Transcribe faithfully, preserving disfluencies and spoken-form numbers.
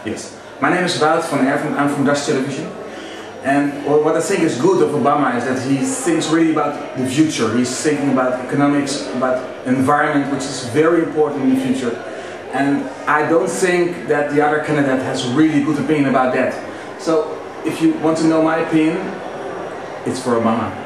Yes. My name is Wout from Evern. I'm from Dutch television. And what I think is good of Obama is that he thinks really about the future. He's thinking about economics, about environment, which is very important in the future. And I don't think that the other candidate has a really good opinion about that. So if you want to know my opinion, it's for Obama.